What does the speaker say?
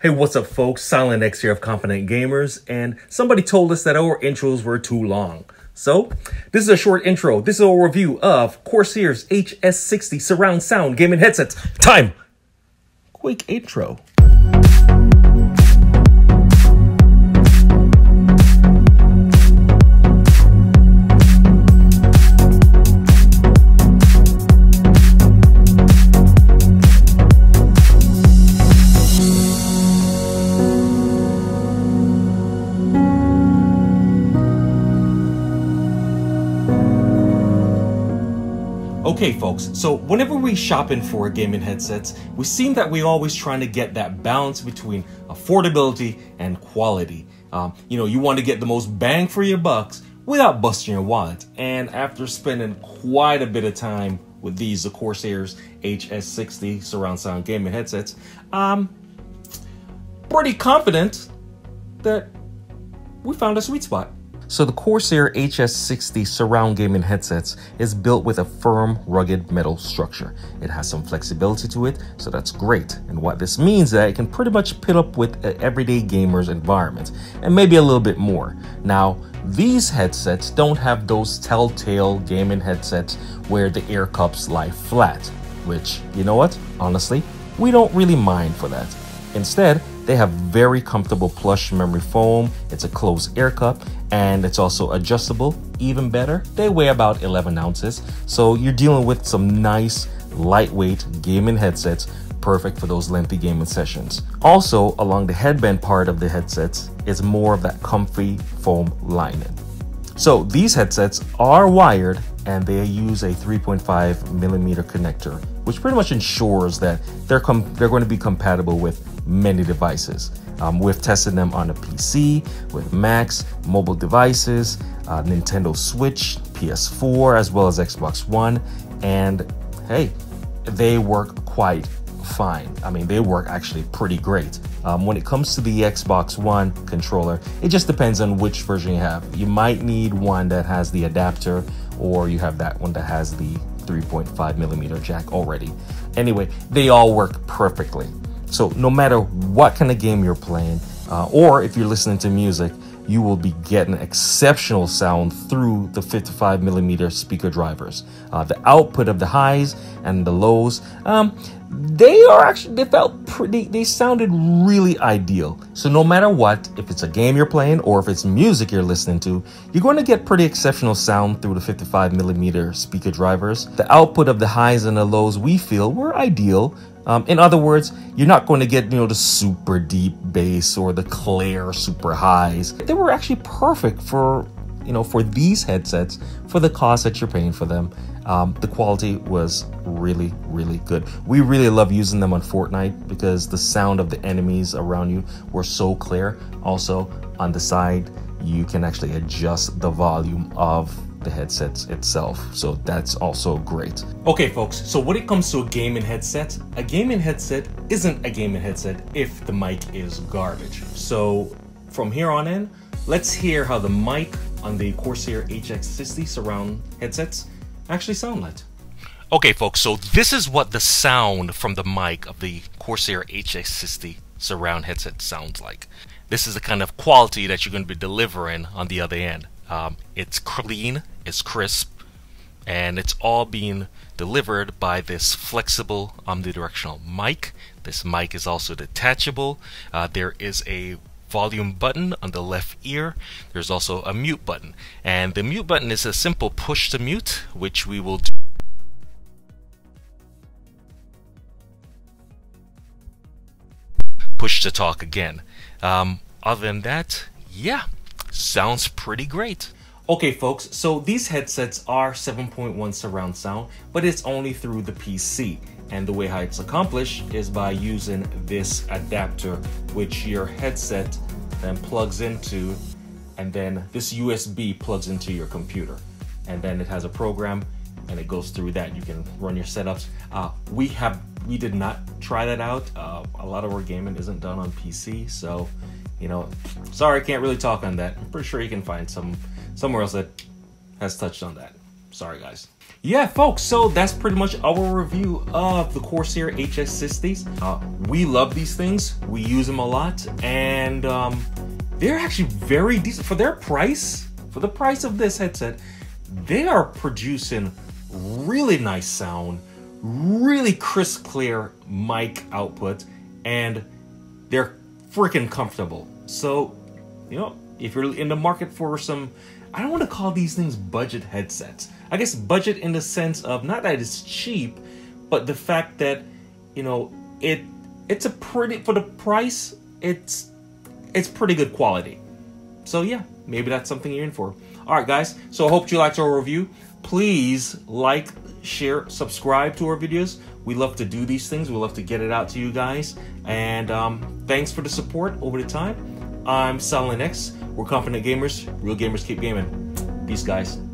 Hey, what's up, folks? Silent X here of Confident Gamers, and somebody told us that our intros were too long. So, this is a short intro. This is a review of Corsair's HS60 surround sound gaming headsets. Time! Quick intro. Okay, folks, so whenever we shopping for gaming headsets, we seem that we're always trying to get that balance between affordability and quality. You want to get the most bang for your bucks without busting your wallet. And after spending quite a bit of time with the Corsair's HS60 surround sound gaming headsets, I'm pretty confident that we found a sweet spot. So the Corsair HS60 surround gaming headsets is built with a firm, rugged metal structure. It has some flexibility to it, so that's great. And what this means is that it can pretty much pit up with an everyday gamer's environment, and maybe a little bit more. Now, these headsets don't have those telltale gaming headsets where the ear cups lie flat, which, you know what? Honestly, we don't really mind for that. Instead, they have very comfortable plush memory foam, it's a closed air cup, and it's also adjustable. Even better, they weigh about 11 ounces, so you're dealing with some nice, lightweight gaming headsets, perfect for those lengthy gaming sessions. Also, along the headband part of the headsets is more of that comfy foam lining. So these headsets are wired and they use a 3.5mm connector, which pretty much ensures that they're going to be compatible with many devices. We've tested them on a PC, with Macs, mobile devices, Nintendo Switch, PS4, as well as Xbox One, and hey, they work quite fine. I mean, they work actually pretty great. When it comes to the Xbox One controller, it just depends on which version you have. You might need one that has the adapter, or you have that one that has the 3.5mm jack already. Anyway, they all work perfectly. So no matter what kind of game you're playing, or if you're listening to music, you will be getting exceptional sound through the 55mm speaker drivers. The output of the highs and the lows, they sounded really ideal. So no matter what, if it's a game you're playing or if it's music you're listening to, you're going to get pretty exceptional sound through the 55mm speaker drivers. The output of the highs and the lows we feel were ideal. In other words, you're not going to get, the super deep bass or the clear super highs. They were actually perfect for these headsets for the cost that you're paying for them. The quality was really, really good. We really love using them on Fortnite because the sound of the enemies around you were so clear. Also, on the side, you can actually adjust the volume of the headsets itself, so that's also great. Okay, folks, so when it comes to a gaming headset isn't a gaming headset if the mic is garbage. So from here on in, let's hear how the mic on the Corsair HS60 surround headsets actually sound like. Okay, folks, so this is what the sound from the mic of the Corsair HS60 surround headset sounds like. This is the kind of quality that you're going to be delivering on the other end. It's clean, it's crisp, and it's all being delivered by this flexible omnidirectional mic. This mic is also detachable. There is a volume button on the left ear. There's also a mute button, and the mute button is a simple push to mute, which we will do. Push to talk again. Other than that, yeah, sounds pretty great. Okay, folks, so these headsets are 7.1 surround sound, but it's only through the PC. And the way how it's accomplished is by using this adapter, which your headset then plugs into, and then this USB plugs into your computer. And then it has a program, and it goes through that. You can run your setups. We did not try that out. A lot of our gaming isn't done on PC, so sorry, I can't really talk on that. I'm pretty sure you can find somewhere else that has touched on that. Sorry, guys. Yeah, folks, so that's pretty much our review of the Corsair HS60s. We love these things. We use them a lot, and they're actually very decent for their price. For the price of this headset, they are producing really nice sound, really crisp, clear mic output, and they're freaking comfortable. So, you know, if you're in the market for some, I don't want to call these things budget headsets. I guess budget in the sense of not that it's cheap, but the fact that, you know, it's a pretty, for the price, it's pretty good quality. So yeah, maybe that's something you're in for. All right, guys. So I hope you liked our review. Please like, share, subscribe to our videos. We love to do these things. We love to get it out to you guys. And thanks for the support over the time. I'm Silent X. We're Confident Gamers. Real gamers keep gaming. Peace, guys.